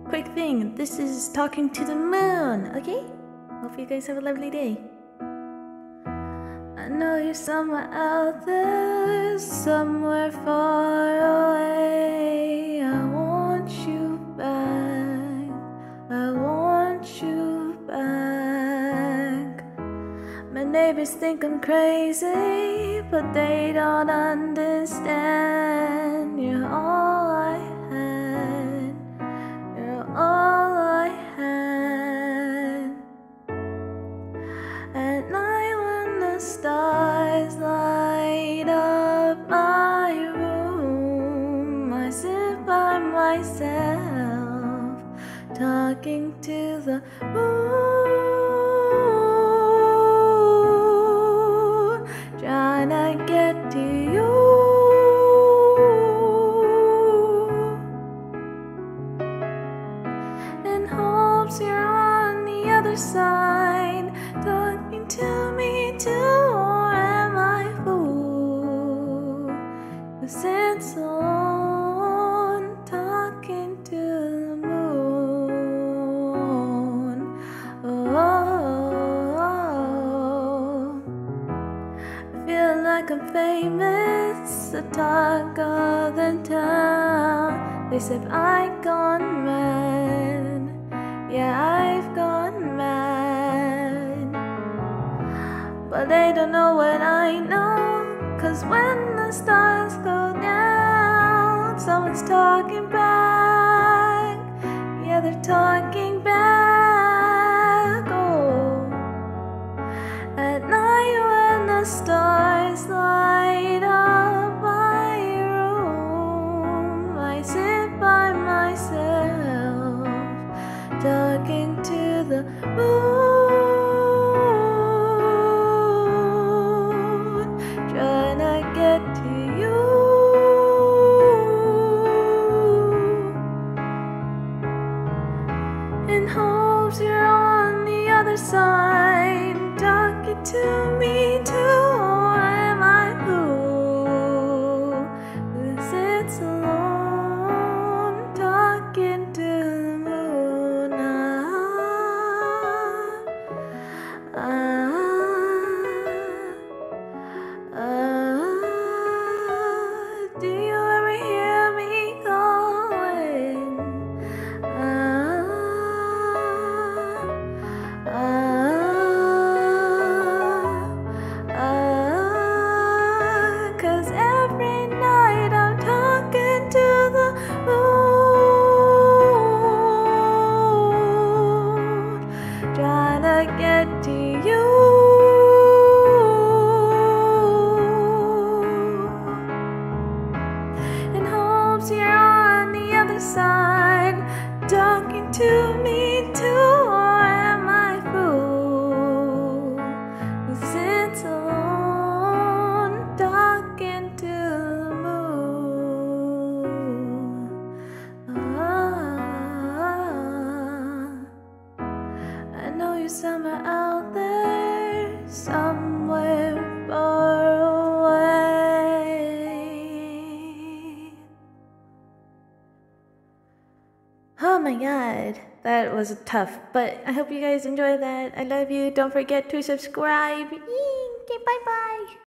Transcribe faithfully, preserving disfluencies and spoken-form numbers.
quick thing. This is talking to the moon, okay? Hope you guys have a lovely day. I know you're somewhere out there, somewhere far away. I want you back, I want you back. My neighbors think I'm crazy, but they don't understand. You're all I had, you're all I had. At night when the stars light up my room, I sit by myself, talking to the moon, trying to get to you. In hopes you're on the other side, talking to me too, or am I a fool who sits alone, talking to the moon? Oh, I feel like I'm famous, the talk of the town. They said I've gone mad, yeah, I've gone mad. But they don't know what I know, 'cause when the stars go down, someone's talking back, yeah, they're talking back. Oh, at night when the stars light up my room, I sit by myself, talking to the moon, trying to get to you. In hopes you're on the other side, talking to me too, or am I a fool who sits alone, talking to the moon? Ah, ah, ah, do you ever hear me calling? Ah, ah, ah, 'cause every night I'm talking to the moon, trying to get to you. In hopes you're on the other side, talking to me too, or am I a fool who sits alone, talking to the moon? Ah, I know you're somewhere out there, somewhere far away. Oh my god, that was tough, but I hope you guys enjoyed that. I love you. Don't forget to subscribe. Okay, bye bye.